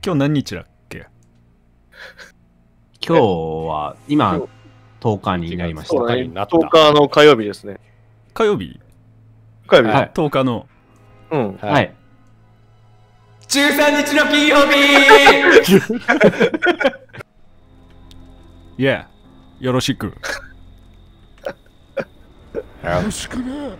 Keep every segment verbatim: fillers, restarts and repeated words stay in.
今日何日だっけ？ 今日は、今、とおかになりました。 とおかになった。とおかの火曜日ですね。 火曜日火曜日、 はい、とおかの。 うん。 はい。 じゅうさんにちの金曜日いや、よろしく。 よろしくね。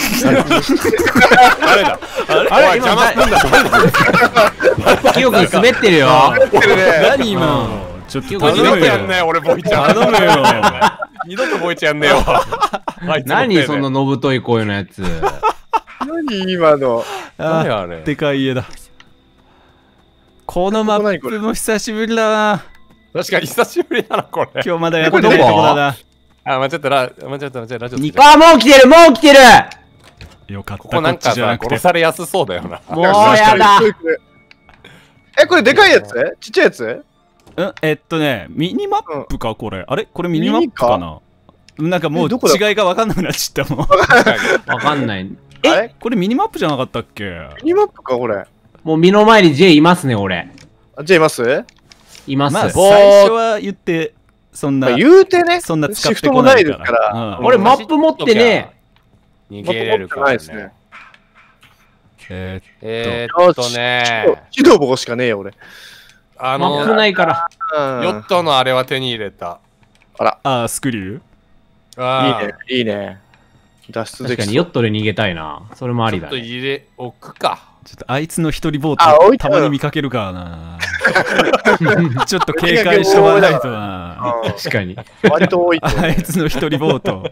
あれだ。あれ邪魔すんだ。 キヨ君滑ってるよ。 何今の。ちょっと頼むよ。やんね俺ボイちゃん。 頼むよ。 二度とボイちゃんねよ。 何そののぶとい声のやつ。 何今の。 何あれ。でかい家だ。このマップも久しぶりだな。 確かに久しぶりだなこれ。 今日まだやってないとこだな。 あ、間違ったら、間違った間違ったラジオ。 あ、もう来てるもう来てる。 よかった。 ここなんかさ、殺されやすそうだよな。 もうやだ。 え、これでかいやつ？ちっちゃいやつ？ うん、えっとね、ミニマップかこれ。あれこれミニマップかな？なんかもう違いが分かんなくなっちゃったもん。 分かんない。 え、これミニマップじゃなかったっけ？ ミニマップかこれ。 もう身の前に J いますね、俺。 J います？ います。 まあ、最初は言って、そんな。 言うてね。 そんな使ってこないですから。 俺マップ持ってね。 逃げれるからね。 えーっとね。火の棒しかねえよ、俺。 あの、マップないから。 ヨットのあれは手に入れた。あら。 ああ、スクリュー？いいね、いいね。脱出でき確かにヨットで逃げたいな。それもありだ。 ちょっと入れ置くか。 ちょっとあいつの一人ボートたまに見かけるからな。ちょっと警戒してもらわないとな。 確かに。 割と多い。 あいつの一人ボート。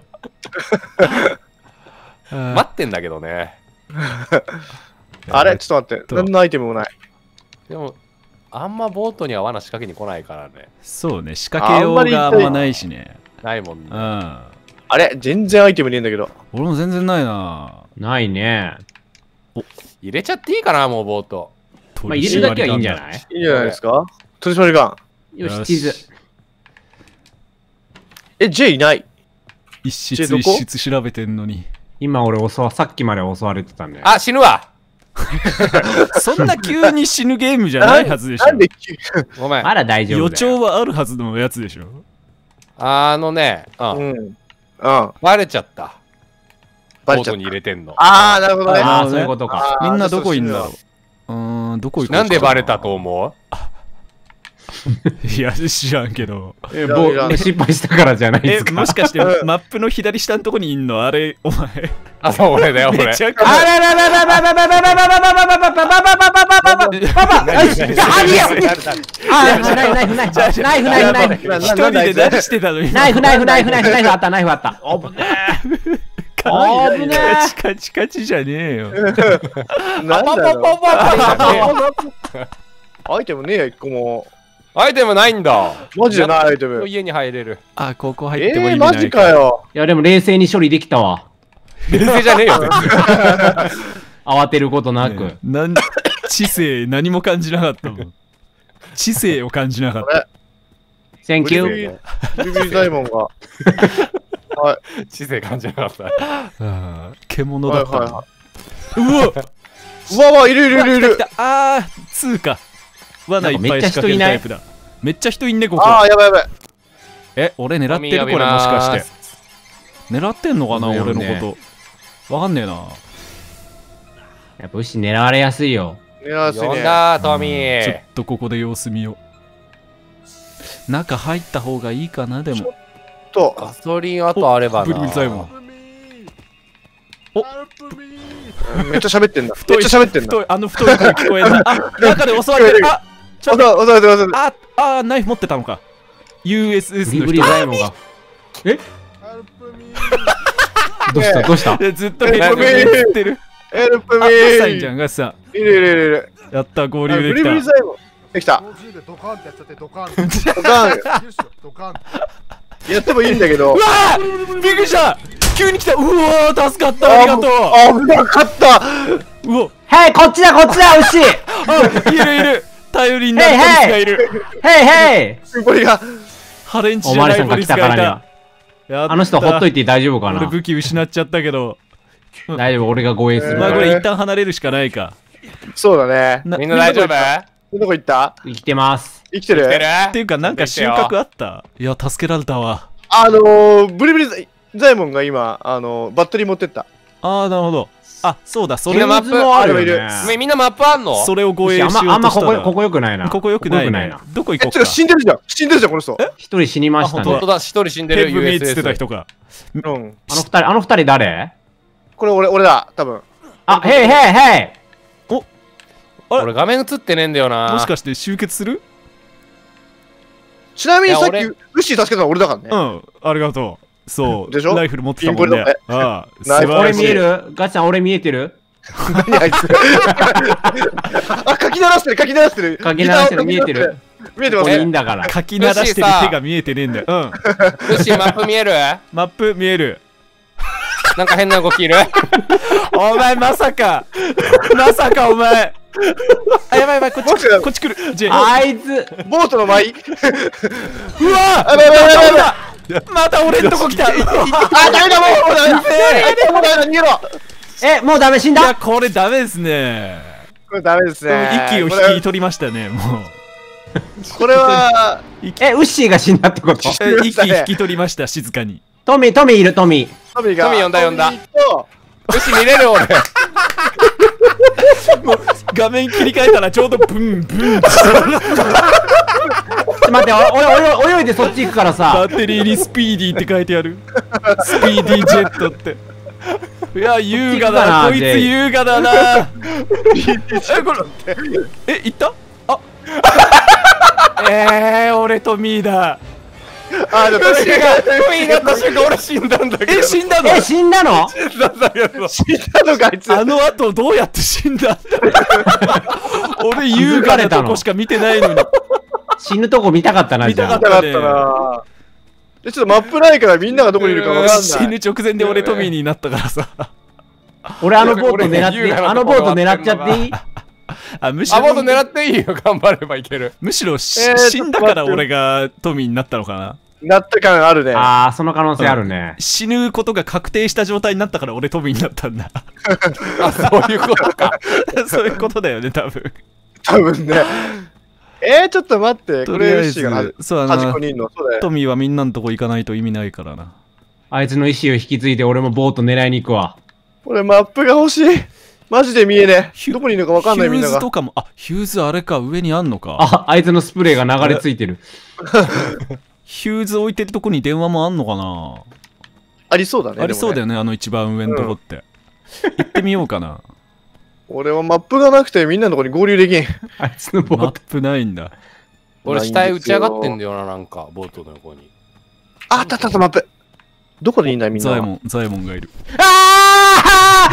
待ってんだけどね。あれちょっと待って。何のアイテムもない。でも、あんまボートには罠仕掛けに来ないからね。 そうね、仕掛けようがあんまないしね。 ないもんね。 うん。あれ全然アイテムねえんだけど。 俺も全然ないな。 ないね。 入れちゃっていいかな、もうボート。 まあ入れるだけはいいんじゃない？ いいんじゃないですか？取り締まりガン。よし、地図。 え、J いない。 一室一室調べてんのに。 今俺襲わ、さっきまで襲われてたんだよ。 あ、死ぬわ。 そんな急に死ぬゲームじゃないはずでしょ。 なんで急ごめん。 まだ大丈夫。 予兆はあるはずのやつでしょ。 あのね、うん。うん。バレちゃった。ボートに入れてんの。ああ、なるほどね。 ああ、そういうことか。 みんなどこいんだろう。うーん、どこ行くなんでバレたと思う？ いや、知らんけど。 え、もう失敗したからじゃないですか。 え、もしかしてマップの左下のとこにいんのあれ、お前。 あ、そう、俺だよ、俺。 めちゃくちゃ。 あららららららららららららららららららナイフナイフナイフナイフ一人で何してたのに。 ナイフナイフナイフナイフナイフあったナイフあった。危ねえ。危ねえ。 カチカチカチじゃねえよ。 なんだろう。アイテムねえよ、一個も。アイテムないんだ。マジでないアイテム。家に入れる。 あ、ここ入ってもいいんマジかよ。 いや、でも冷静に処理できたわ。 冷静じゃねえよ、 慌てることなく。 なん、知性何も感じなかったもん。知性を感じなかった。 センキュー。 ビビリダイモンが。はい。知性感じなかった。 獣だった。うわうわわ、いるいるいるいる。 あー、通過。罠いっぱい仕掛けるタイプだ。めっちゃ人いんね、ここ。 あー、やばいやばい。 え、俺狙ってるこれもしかして。狙ってんのかな、俺のこと。わかんねえな。 やっぱ牛狙われやすいよ。 狙われやすいね。だトミー。ちょっとここで様子見よう。中入った方がいいかな、でも。ちょっと、ガソリンあとあればな。 ブリブリザイモン。おめっちゃ喋ってんだ。めっちゃ喋ってんだ。 あの太い声聞こえる。あ、中で襲われてる。あ、 ちょっと襲われてます。 あ、あ、ナイフ持ってたのか。ユーエスエス の人。 ブリブリザイモンが。え？どうしたどうした？ ずっとヘルプミー言ってる。 ヘルプミー。 あ、ガッサインじゃん、ガッサン。 いるいるいるいる。 やった、合流できた。 ブリブリザイモン。できた。 ドカンってやっちゃってドカン。 ドカン。 ドカン。 やってもいいんだけど。 うわー！びっくりした！急に来た！うわー、助かった！ありがとう！ 危なかった！ うわ！ へい、こっちだこっちだ、牛！ あ、いるいる！頼りになったやつがいる！ へいへい！ これがハレンチじゃないポリスがいた。 あの人ほっといて大丈夫かな。 俺武器失っちゃったけど。 大丈夫、俺が護衛する。 まあこれ一旦離れるしかないか。 そうだね。みんな大丈夫？ どこ行った？ 生きてます。 生きてる？ っていうか、なんか収穫あった？いや、助けられたわ。 あのー、ブリブリザイモンが今、あのー、バッテリー持ってった。 ああ、なるほど。あ、そうだ、それみんなマップもあるよね。 みんなマップあんの？ それを護衛しようとしたら。 あんまここここよくないな。 ここよくないな。どこ行こうか。 え、ちょ、死んでるじゃん。死んでるじゃん、この人。 一人死にましたね。 本当だ、一人死んでる。 ヘブメイツってた人が。 うん。 あの二人、あの二人誰？ これ俺、俺だ、多分。 あ、へいへいへい。 お、 俺画面映ってねえんだよな。 もしかして集結する？ ちなみにさっき、ウッシー助けたのは俺だからね。 うん、ありがとう。そう。 でしょ？ ライフル持ってたもんね。ああ、 俺見える？ガチさん俺見えてる？ 何あいつ。あ、書き鳴らしてる、書き鳴らしてる。 書き鳴らしてる、見えてる。 見えてますいいんだから。 書き鳴らしてる手が見えてねえんだよ。うん。 ウッシーマップ見える？ マップ見える。 なんか変な動きいる？ お前まさかまさかお前あ、やばいやばい、こっち来る、こっち来る。 あいつボートの舞い。 うわあ、やばいやばいやばい。 また俺んとこ来た。あ、 ダメだ、もうダメだ。もうダメだ、逃げろ。 え、もうダメ、死んだ。 いや、これダメですね。 これダメですね。 息を引き取りましたね、もう。 これは、 え、ウッシーが死んだってこと？ 息引き取りました、静かに。 トミー、トミーいる、トミー。 トミーが。 トミー呼んだ呼んだ。ウッシー見れる俺。 画面切り替えたらちょうどブンブン。 待って、俺、泳いでそっち行くからさ。 バッテリーにスピーディーって書いてある。スピーディージェットって。いや、優雅だな、こいつ優雅だな。え、これ、え、行った？あえー、俺とミーだ。 あ、でも、 ウッシーがトミーになった瞬間俺死んだんだけど。 え、死んだの？ え、死んだの？ 死んだんだけど。 死んだのか、あいつ。 あの後どうやって死んだんだ。俺優雅なとこしか見てないのに。 死ぬとこ見たかったな、 見たかっ見たかったな。え、ちょっとマップないからみんながどこにいるかわかんない。 死ぬ直前で俺トミーになったからさ。 俺あのボート狙って、あのボート狙っちゃっていい？ あ、むしろあ、ボート狙っていいよ、頑張ればいける。 むしろし、 えー死んだから俺がトミーになったのかな。 なった感あるね。 あー、その可能性あるね。 死ぬことが確定した状態になったから俺トミーになったんだ。 あ、そういうことか。 そういうことだよね、多分。 多分ね。えー、ちょっと待って、これウッシーがそうだな、 端っこにいんの。そうだよ。 トミーはみんなのとこ行かないと意味ないからな。 あいつの意思を引き継いで俺もボート狙いに行くわ。 俺マップが欲しい。マジで見えねえ。どこにいるのかわかんないみんなが。 ヒューズとかも、あ、ヒューズあれか、上にあんのか。 あ、あいつのスプレーが流れ着いてる。 ヒューズ置いてるとこに電話もあんのかな。 ありそうだね。 ありそうだよね、あの一番上のとこって。行ってみようかな。 俺はマップがなくてみんなのとこに合流できん。 あいつのボート。 マップないんだ。 俺下へ打ち上がってんだよな、なんか、ボートの横に。 あったあったあった、マップ。どこにいんだみんな。 ザエモン、ザエモンがいる。 あ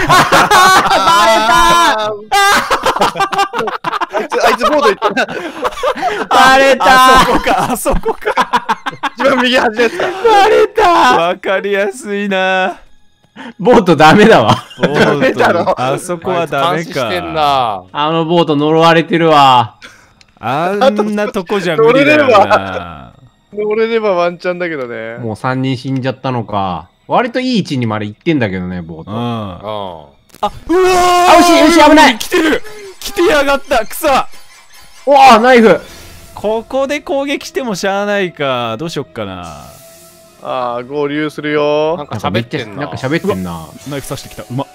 あいつ、あいつボート行った。 バレた。 あそこか、あそこか。 一番右端ですか。 バレた。 わかりやすいな。 ボートダメだわ。 ボーメだろトあそこはダメ監視してんか。 な。 あのボート呪われてるわ。 あんなとこじゃ無理だよな。 乗れればワンチャンだけどね。 もうさんにん死んじゃったのか。割といい位置にまで行ってんだけどね、ボート。 うん。 うん。 あ、うわあ、牛、牛危ない。 来てる。来てやがった、草。 おお、ナイフ。 ここで攻撃してもしゃあないか。どうしよっかな。 ああ、合流するよなん。か喋ってんな。 なんか喋ってんな。 ナイフ刺してきた。うまっ。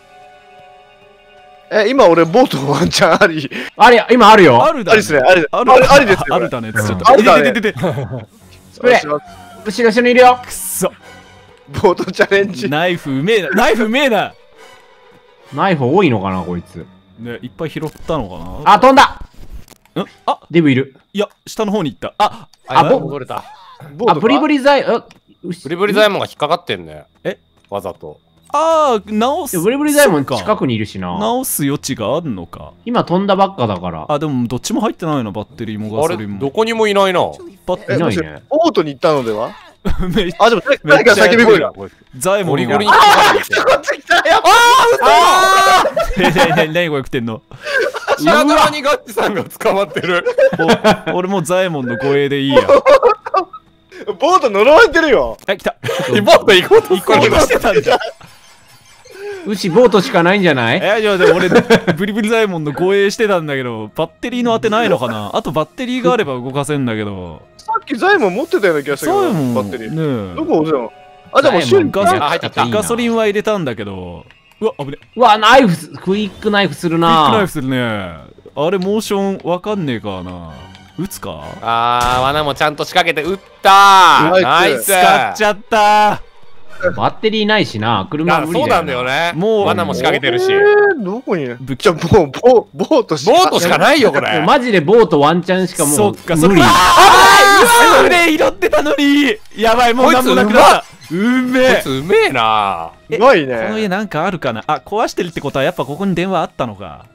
え、今俺ボートワンチャンあり。 あれ、今あるよ。 あるだね。 ありですね、ありあるありありですよ。 あるだね。つっちゃっうんた。 あるだねででででで。 スプレー。後ろ後ろにいるよ。 くそ。 ボートチャレンジ。 ナイフうめえな。ナイフうめえな。 ナイフ多いのかな、こいつ。 ね、いっぱい拾ったのかな。 あ、飛んだ。 んあ、 デブいる。 いや、下の方に行った。あ、 あ、 ぼ戻れた。 あ、ブリブリ。 リ剤、あ、 ブリブリザイモンが引っかかってんね。 えわざと。 あー、直す。 ブリブリ剤もそっか近くにいるしな。 直す余地があるのか。 今飛んだばっかだから。 あ、でもどっちも入ってないな、バッテリーもガあれ、 ソリンも。 どこにもいないな。 え、 バッテリいないねもしかしてボートに行ったのではーめっあ、でも誰か叫び声が。 ザエモンが。 ゴリゴリに引っかかってこっち来たよ。 え、なに、何これ食ってんの。 白玉にガッチさんが捕まってる。 お俺もザエモンの護衛でいいや。 ボート呪われてるよ。 あ、来た。 ボート行こうと行こうとしてたんだ。 牛ボートしかないんじゃない？ え、いや、でも俺、ブリブリザイモンの護衛してたんだけど、バッテリーの当てないのかな。あとバッテリーがあれば動かせんだけど。 さっきザイモン持ってたような気がしたけど、 ザイモンバッテリー。 ねえどこ押すの？あ、でもザイモン瞬間ガ入ってたガソリンは入れたんだけど、うわ、危ね。 うわ、ナイフす、クイックナイフするビッグナイなフ。するね。あれ、モーションわかんねえかな。撃つか？ あー、罠もちゃんと仕掛けて撃ったー。ナイス。 使っちゃったバッテリーないしな。車無理だよな。 そうなんだよね。 もう罠も仕掛けてるし。 えー、どこに武器じゃあもうボボートしかボートしかないよ、これ。 マジでボートワンチャンしかもうそっか、そ無理。 れあーそれ拾ってたのにやばい、もうなんもなくなったうめえこいつうめえな。 うまいこの家ね。 なんかあるかなあ、壊してるってことはやっぱここに電話あったのか。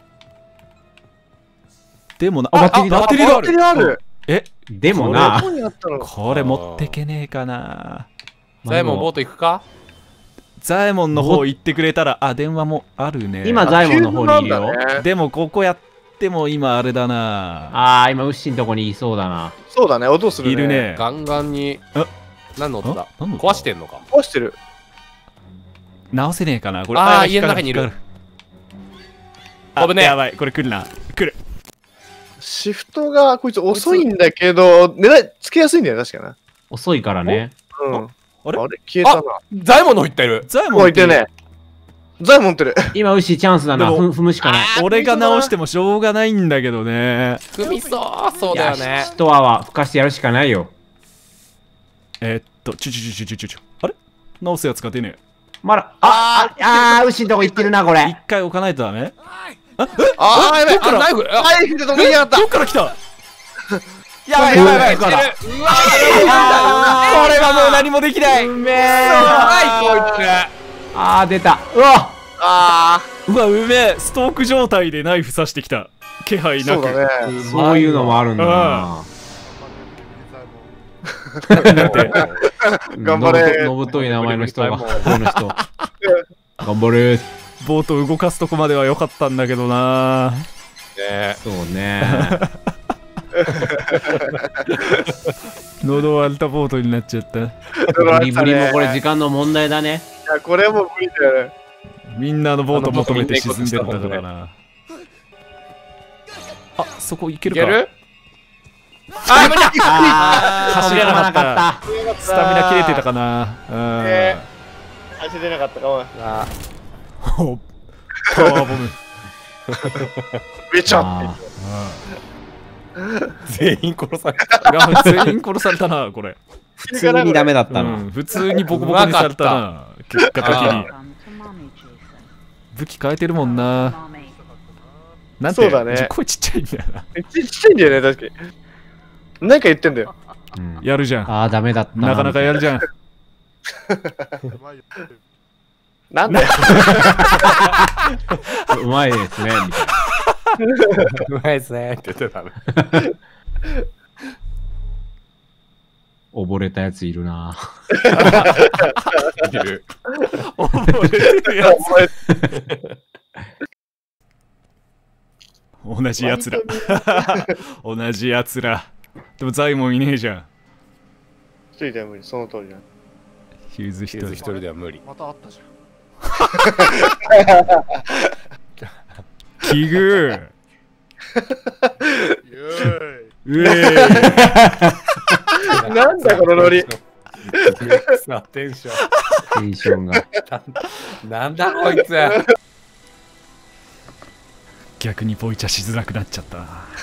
でもな、あ、バッテリーだあバッテリーだバッテリーある。 え、 でもなど、こにあったの？ これ持ってけねえかな。 ザイモンボート行くか？ ザエモンの方行ってくれたら、あ、電話もあるね。 今ザイモンの方にいるよ。 急なんだねでもここやっても今あれだな。 あー、今ウッシーのとこにいそうだな。 そうだね、音するね。 いる。ね。 ガンガンにあ。 何の音だ？ あ何の音壊してんのか。 壊してる。 直せねえかなこれ。 あーやば家の中にいる引っかかあ、 危ねえやばい、これ来るな。来る。 シフトがこいつ遅いんだけど、狙いつけやすいんだよ、確かな。 遅いからね。 うん。 あれあれ消えたな。 ザイモンの方行ってる。 ザエモン置いてね。ザイモンってる。 今ウッシーチャンスだな。 でもふ踏むしかない。 俺が直してもしょうがないんだけどね。 組みそうそうだよね。 一泡吹かしてやるしかないよ。 えーっと、ちょちょちょちょちょちょちょ。あれ直すやつが出ねえ。 まだ、あ、あ、あー、ウッシーのとこ行ってるな、こ一れ。 回置かないとダメあーやべえ。あナイフ。あナイフで止めやがった。 どっから来たやばいやばいやばい。 これ来てるうわあーこれはもう何もできない。 うめえ。 ーこいつ。 あー、出た。うわあうわ、うめえ。ストーク状態でナイフ刺してきた。気配あ、 なく。 そうだね。 そういうのもあるんだな。 なんて。 頑張れのぶとい名前の人が、この人。頑張れ。 ボート動かすとこまでは良かったんだけどな。 ねそうね。 喉割れたボートになっちゃった。 ブリブリもこれ時間の問題だね。 いや、これもう無理だよね。 みんなのボート求めて沈んでったからな。あ、そこ行けるか。 いける？あー無理だ。 あー、 走れなかったた。 スタミナ切れてたかな。うん。 え足出なかったかも。 あおパワーボム。 めちゃあ全員殺された。 が全員殺されたな、これ。 普通にダメだったうな。 ん、普通にボコボコにされたな。結果的に。武器変えてるもんな。なんてそうだね声ちっちゃいんだよな。 ちっちゃいんだよね、確かに。なんか言ってんだよ。 うんやるじゃん。 あー、ダメだった。 なかなかやるじゃん。 なんだよ。 うまいですね。みたいなうまいですねって言ってたね。 溺れたやついるな。 いる。 溺れてるやつ。同じやつら。同じやつら。でもザイモンいねえじゃん。 一人では無理、その通りだ。 ヒューズ一人一人一。人では無理。 またあったじゃん。 奇遇。 イエーイ。 うえなんだこのノリ。 さテンショテンションが。 ン。なんだこいつ。 逆にボイチャしづらくなっちゃったな。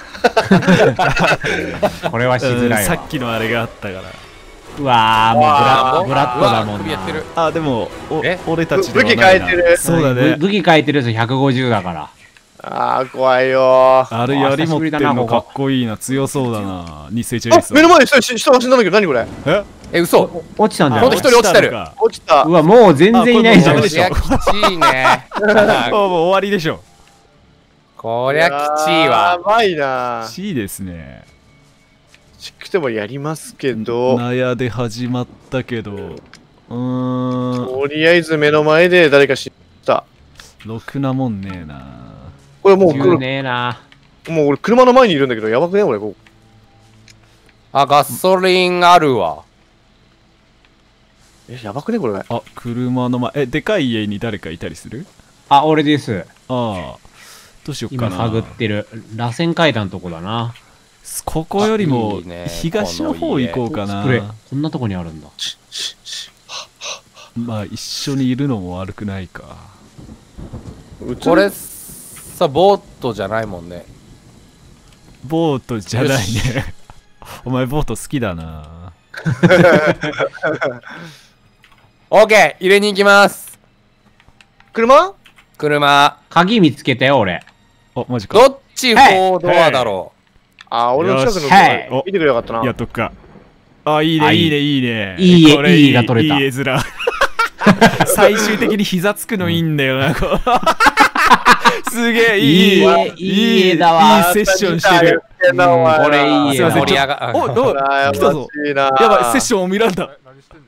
これはしづらいわ。 さっきのあれがあったから。 うわー、もうブラあーブラッドだもんな。 うわ首やってる。 あ、でも、おえ俺たちではないな。 武器変えてるそうだね。 武器変えてるやつひゃくごじゅうだから。 ああ、怖いよー。 あれ槍持ってんのかっこいいな。強そうだな。日清チェイあ、 ス。 目の前に人、人走んだんだけど、何これ。 ええ、嘘。 落ちたんじゃないほんと一人落ちてるか落ちたう。わ、もう全然いないじゃん。 あこれもうダメでしょいや、きちいね。 あもう終わりでしょ。 こりゃきちいやわ。 ばいな。 C ですね。 ちくてもやりますけど、 納屋で始まったけど、うーん、 とりあえず目の前で誰か死んだ。 ろくなもんねえな。 これもう、 言うねえな。 もう俺車の前にいるんだけど、やばくね俺、ここ。 あ、ガソリンあるわ。 え、やばくねこれ。 あ、車の前。え、でかい家に誰かいたりする？ あ、俺です。 ああ。どうしよっかな。 今探ってる。螺旋階段のとこだな。 ここよりもいいね東の方行こうかこれ、 な。 こんなとこにあるんだ。 まあ一緒にいるのも悪くないか。 これさ、ボートじゃないもんね。 ボートじゃないね。お前ボート好きだな。 オッケー、入れに行きます。 車？ 車。 鍵見つけたよ、俺。 あ、マジか。 どっちフォードアだろあー、俺の近くのはいとこ見てくれよかったな。 やっとくか。あ、いいね、 あいいいいね、いいね。 いい絵これいい絵が撮れたいい絵面。最終的に膝つくのいいんだよな。こうすげえ、いい、 いい絵いい絵だわいいセッションしてる。 うんこれいい絵すいません、 盛り上がちょっとお、お、 羨来たぞ。 ましいな。 やばい、セッションを見らんだ。 え何してんの？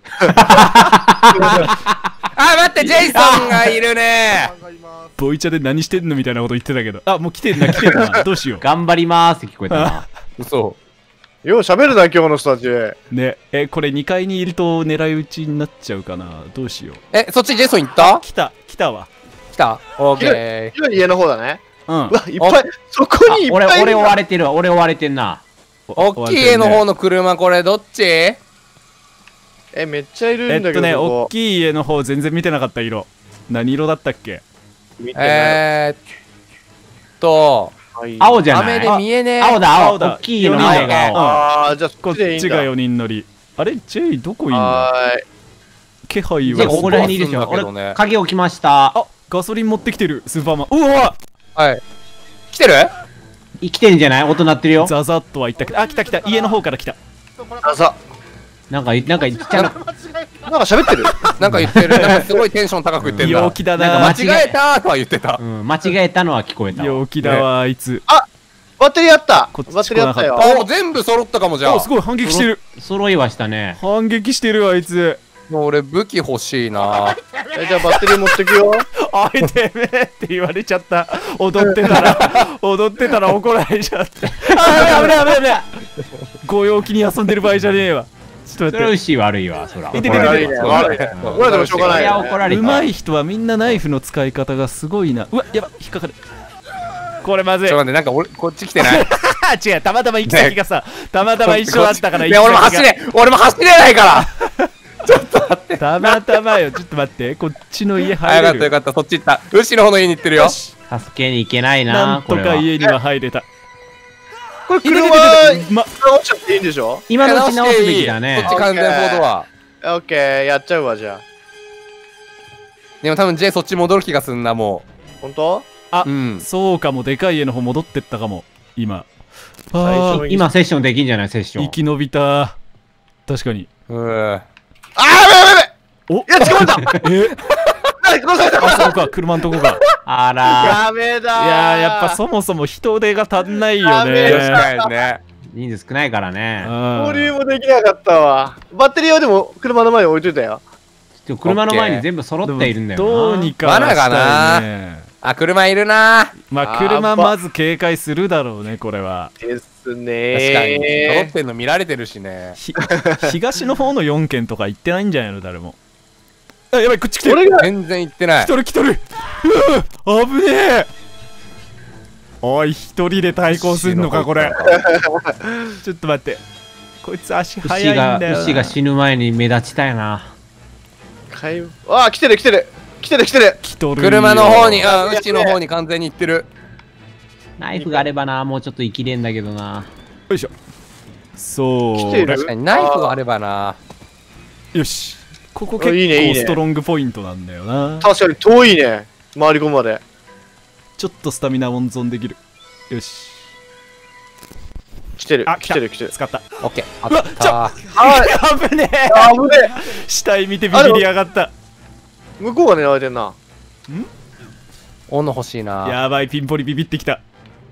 あ、待って、ジェイソンがいるね。 考えます。 ボイチャで何してんのみたいなこと言ってたけど。あ、もう来てんな、来てんな。どうしよ頑張りまーすって聞こえたな。 嘘。 よう喋るな、今日の人たち。 う。ね、え、これにかいにいると狙い撃ちになっちゃうかな。どうしよう。 え、そっちジェイソン行った？ 来た、来たわ。 来た？オッケー。 広い家の方だね。 うんう。わ、いっぱい、そこにいっぱいい俺、 る。 俺追われてるわ。俺追われてんな。 おっきい家の方の車、これどっち？ え、めっちゃいるんだけど、 えっとね、 そこ大きい家の方全然見てなかった色。何色だったっけ？ 見てない。 えーっと、 はい青じゃない雨で見えねえ。 青だ、青青だ大きい家の前が青。 あー、じゃあこっそっちでいいんだ。 ちがよにん乗り。あれ ?J どこいんの？ はーい。 気配で、こは。 こら辺にいるでしょ。 ここはすんだけどね俺、鍵置きました。 あ、ガソリン持ってきてる、スーパーマン。うわはい。来てる？ 生きてんじゃない？音鳴ってるよ。 ザザッとは言ったけど、あ、来た来た、家の方から来た。 あ、さ、 なんか、なんか、ちっちゃな、 なんか喋ってる。 なんか言ってる。なんかすごいテンション高く言ってんだ。 陽気だなんな。 か間違えたーとは言ってたう。ん、間違えたのは聞こえたわ。 陽気だわ、あいつ。 バッテリーあった。 こっちバッテリーあったよ。 あ、もう全部揃ったかもじゃお、 あす。ごい、反撃してる。 揃いはしたね。 反撃してる、あいつ。 もう俺武器欲しいな。 え、じゃあバッテリー持ってくよ。 あいてめえって言われちゃった。踊ってたら、踊ってたら怒られちゃって。あ、危ない危ない危ない。ご陽気に遊んでる場合じゃねえわ。ちょっと待って。 それは牛悪いわ、そら。 いててて悪いね、悪いね。これでもしょうがないいや、 よね。 怒られた。 うまい人はみんなナイフの使い方がすごいな。うわ、やば、引っかかる。これまずい。 ちょっと待って、なんか俺こっち来てない。 違う、たまたま行き先がさ、たまたま一緒だったからいや、俺も走れ、俺も走れないから。 たまたまよ、ちょっと待って、こっちの家あ、 入れる。 よかったよかった、そっち行った。牛の方の家に行ってるよ。 助けに行けないなな、 んとこれは。 か家には入れた。 これ車、 ま、 落ちちゃっていいんでしょ？ 今のうち直すべきだねこっ。ち完全フォードは。 オッケー、やっちゃうわ、じゃあ。 でも多分 J そっち戻る気がすんな、も本当？ あう。うん。 そうかも、でかい家の方戻ってったかも、今。 最あ初に今セッションできんじゃないセッシー、 ョン。 生き延びた。確かに。 うー。 あー、やべやべおいや、捕まえた。 え何殺された。 あそこか、車のとこか。 あらやべだー。 いやー、やっぱそもそも人手が足んないよやべえね。 確かにね。 人数少ないからね。 合流もできなかったわ。バッテリーはでも車の前に置いといたよ。 ちょ車の前に全部揃っているんだよな。 どうにかは罠がしたいね。 あ、車いるな。 まああー車まず警戒するだろうね、これは。 です確かに。揃ねってんの見られてるしね。 ひ東の方のよん軒とか行ってないんじゃないの、誰も。あ、やばい、こっち来てる。 俺が全然行ってない来。とる来とる。うわ、危ねえ。おい、一人で対抗すんのか、これ。ちょっと待って。こいつ足速い牛んだよが、 な。 牛が死ぬ前に目立ちたいな。 買いあー、来てる来てる来てる来てる。 来とるよ。 車の方に、あ、うちの方に完全に行ってる。 ナイフがあればな、もうちょっと生きれんだけどな。 よいしょ。そう。 来てる確かにナイフがあればな。 よし。ここあ結いいねいいね構ストロングポイントなんだよな。 確かに遠いね。回り込むまで。 ちょっとスタミナ温存できる。よし。 来てるあ、 来てる来てる。 使った。 オッケー。あうわちょった。 はい。 危ねえ。 あぶねえ。 死体見てビビりやがった。 向こうが狙われてんな。 斧欲しいな。 やばい、ピンポリビビってきた。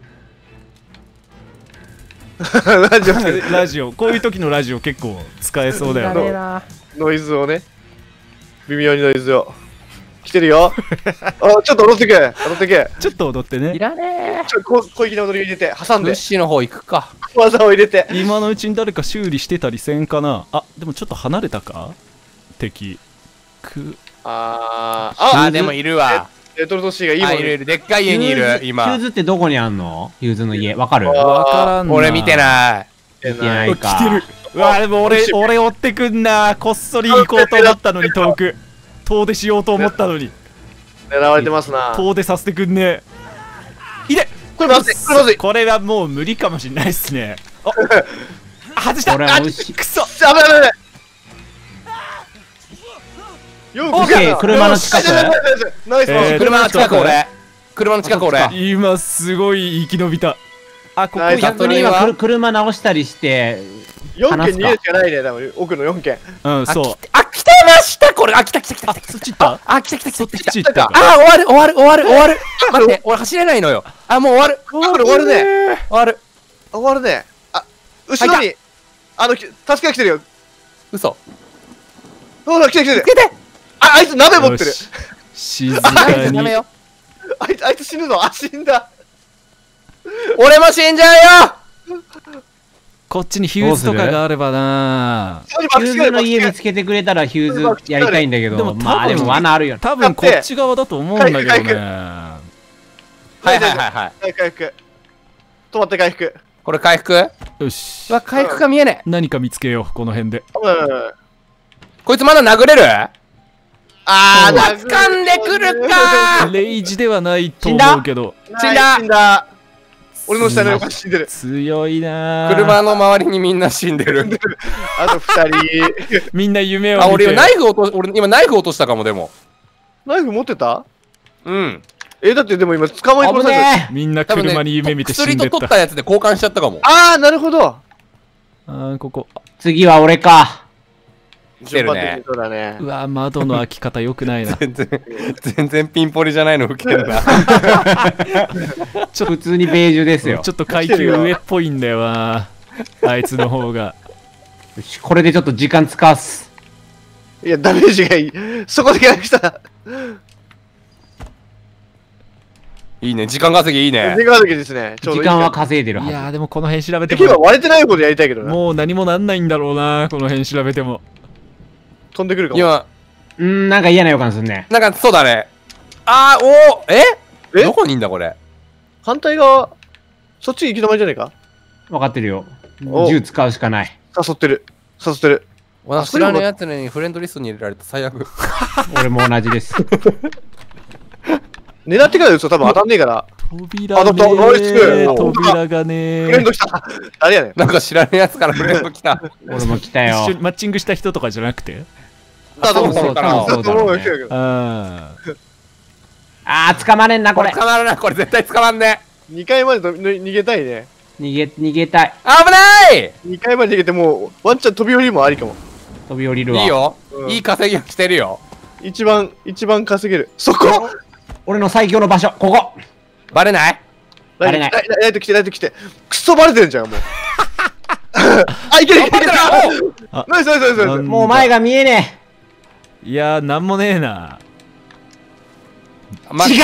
ラジオでラジオ、こういう時のラジオ結構使えそうだよね。 な。 ノイズをね。微妙にノイズを。来てるよ。あ、ちょっと踊ってけ。踊ってけ。 ちょっと踊っていね。 らねちょっとこ小粋な踊り入れて、挟んえ。 で。 牛の方行くか。 技を入れて。 今のうちに誰か修理してたりせんかな。あ、でもちょっと離れたか。 敵。くあー、 ああ、 でもいるわ。 レトルト C がいいもんね。 あいるいる。でっかい家にいるヒューズ今。 ってどこにあんの？ヒューズの家。わかる？ わからんな。 俺見てない。 見てないか。 来てる。うわでも俺俺追ってくんな。こっそり行こうと思ったのに遠く。遠出しようと思ったのに狙われてますな。 遠出させてくんねえ。いでこれまずい、これまずい。 これはもう無理かもしれないっすね。あ外した。 これあ美味しいくそ。 あぶない危ない危ない。よくオッケー、車の近く。 ナイスナイス。 えー車の近く俺。車の近く俺。 今すごい生き延びた。あここナイスや逆に今くる車直したりしてよんけん逃げるしかないね、多分奥のよんけん。 うんそう。 あ、来てましたこれ。あ、来た来た来た来た。 そっち行った。 あ、来た来た来た来た。 ち行ったか。 あ、終わる終わる終わる終わる。待って、俺走れないのよ。あ、もう終わる。 これ終わるね。 終わる。 終わるね。あ、後ろに、あの、き助けが来てるよ。 嘘。 ほら、来てる来てる。 つけて。 あ、あいつ鍋持ってる。 よし静あ、 かに。 やめよ。 あいつ、あいつ死ぬぞ。あ、死んだ。 俺も死んじゃうよ。 こっちにヒューズとかがあればな。 ヒューズの家見つけてくれたらヒューズやりたいんだけど、 でも多分まあでも罠あるよ。 多分こっち側だと思うんだけどね。 はいはいはいはい。 回復回復。止まって回復。 これ回復？ よしう。わ、回復が見えねえ。 何か見つけようこの辺で。 危ない危ない危ない。 こいつまだ殴れる？ あー、 ー、掴んでくるかレイジではないと思うけど。 死んだ死んだ。俺の下の横に死んでる。 強いな。 車の周りにみんな死んでる。 あとふたり。 みんな夢をあ、 見て。 俺今ナイフ落と、俺今ナイフ落としたかもでも。 ナイフ持ってた？ うん。 え、だってでも今捕まえて危ねみんな多分ね車に夢見て死ん薬でった。 と取ったやつで交換しちゃったかも。 あー、なるほど。 あーここ。 え。次は俺か。 来てるね。 そうだねう。わ窓の開き方良くないな。 全然、全然ピンポリじゃないの受けるな。 普通にベージュですよちょ。っと階級上っぽいんだよな。あいつの方が。 よしこれでちょっと時間使わす。 いや、ダメージがいい。そこで回復した。 いいね、時間稼ぎいいね。 時間時ですね。ちょうどいい時間は稼いでるいはやーでもこの辺調べてできればも割れてない方でやりたいけどな。 もう何もなんないんだろうな。この辺調べても。 飛んでくるかも。 今、 ず。うーん、なんか嫌な予感すんね。 なんかそうだね。あー、おー、ええどこにいんだこれ。 反対側、そっち行き止まりじゃねえか？ 分かってるよ。 お銃使うしかない。 誘ってる。誘ってる。 私知らないやつにフレンドリストに入れられた最悪。 俺も同じです。 狙ってから撃つと多分当たんねえから。 扉ねあとナイスー。扉がねフレンド来た。あれやねん。 なんか知らないやつからフレンド来た。 俺も来たよ一緒。にマッチングした人とかじゃなくて。 だと思そうそうだから多分そうだろうねああー、捕まれんな、これ。 これ捕まらない。これ絶対捕まんね。 にかいまでと逃げたいね。 逃げ、逃げたい。 危ないにかいまで逃げてもうワンチャン飛び降りもありかも。 飛び降りるわ。 いいよ。 うんいい稼ぎをしてるよ。 一番、一番稼げる。そこ俺の最強の場所、ここ。 バレないバレないライライト来て、ライト来て。クソバレてるじゃん、もう。あ、いけるいけるいけるあナイスナイスナイスナイス。 なんもう前が見えねいやーなんもねえな。 違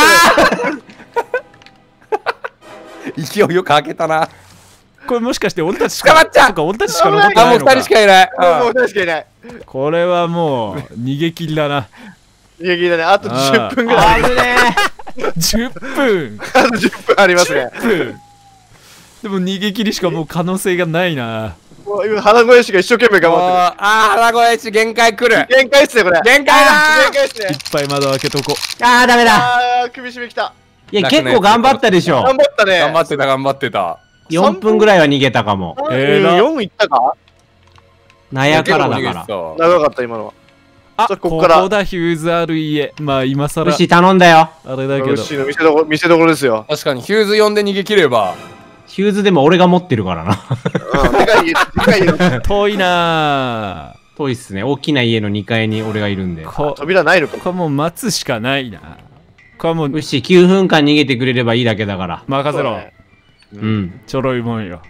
う勢いよく開けたな。 これもしかして俺たちしか捕まっちゃうそっか俺たちしか残ってあ、もうないのか。 二人しかいない。 もう確かにない。 これはもう逃げ切りだな。 逃げ切りだね。あとじゅっぷんぐえ。 らい。 危ねじゅっぷん。 あとじゅっぷんありますね。 でも逃げ切りしかもう可能性がないな。 もう今、花小しが一生懸命頑張ってああ、腹声し限界来る。 る。限界っすね、これ。 限界だ限界っすねいっ。ぱい窓開けとこ。 え。あー、ダメだ。 あー、首絞めきた。 いや、結構頑張ったでしょ頑。張ったね。 頑張ってた、頑張ってた。 よんぷんぐらいは逃げたかも。 えーなよんいったかなんやからだ結構から。 逃げてた長かった、今のは。 あじゃあここっからこだヒューズある家。まあ今更牛頼んだよ。 あれだけどロッシーの見せどころ、見せどころですよ。 確かにヒューズ呼んで逃げ切れば。 ヒューズでも俺が持ってるからな。 うん、でかい家、でかい家。 遠いな遠いっすね。大きな家のにかいに俺がいるんで。 ー。こ扉ないのか。 これもう待つしかないな。これはもう牛きゅうふんかん逃げてくれればいいだけだから。 任せろ。 うん。 ちょろいもんよ。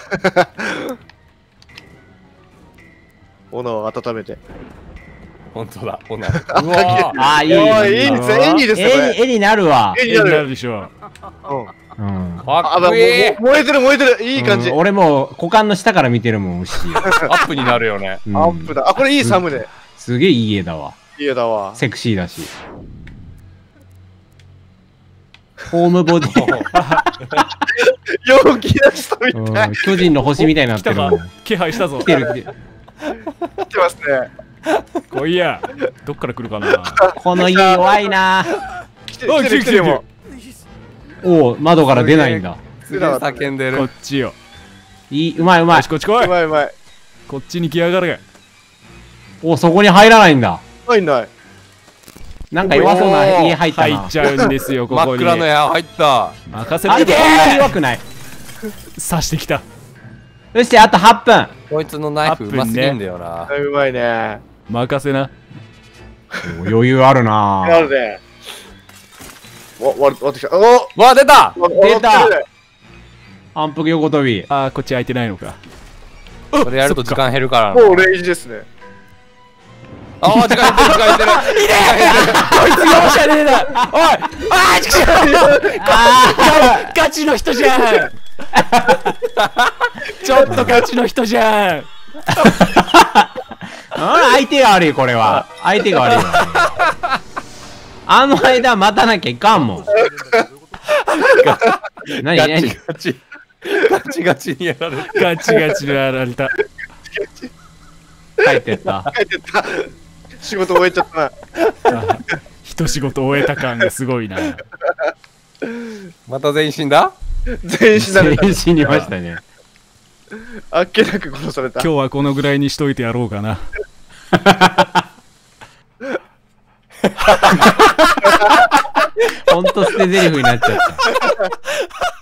斧を温めて。 本当だ、ほな。 あ、かきあー、いい。 おい、いいですね。絵にいいですね、こ絵に、 れ。 絵になるわ。 絵になる。 なるでしょ。 うん。 うん。 かあ、もうっこいい。 も燃えてる燃えてる。いい感じ。 うん俺もう股間の下から見てるもん、牛。 アップになるよね。 うんアップだ。あ、これいいサムネ。 すげえいい絵だわ。 家だわ。 セクシーだし。ホームボディ。 陽気な人みたい。 うん巨人の星みたいになってるもん。 来たか気配したぞ来てる来てる。 来てますね。 来いやどっから来るかなこの家弱いな。 来てる来てる来てるもおお、窓から出ないんだ。 すげえ叫んでるこっ。ちよいい、うまいうまいよし。こっち来ういまいうまい。 こっちに来やがれお、そこに入らないんだ。 ないない。 なんか弱そうな家入ったな。 入っちゃうんですよここに真っ暗の部屋入った。 任せあれてそんなに弱くない。 刺してきたよし、あとはっぷん。 こいつのナイフうますぎんだよな。 うまいね。 任せなお余裕あるななるね。お、終わ終わってきた。おわ、出た。 出た反復横跳び。 あーこっち空いてないのかそれやると時間減るからな。 もうレイジですね。 ああ、時間減ってる、時間減ってる。 こいつ容赦ねえなおいあーちくしょうガチの人じゃんちょっとガチの人じゃんあ相手が悪い、これは。相手が悪いわ。あの間待たなきゃいかんもん。何ガチ何ガチ。ガチガチにやられて。 ガチガチでやられた帰ってった。 帰ってった。仕事終えちゃったな。 一仕事終えた感がすごいなまた全員死んだ。 全員死なれた。 全員死にましたね。 あっけなく殺された。 今日はこのぐらいにしといてやろうかなほんと捨て台詞になっちゃった。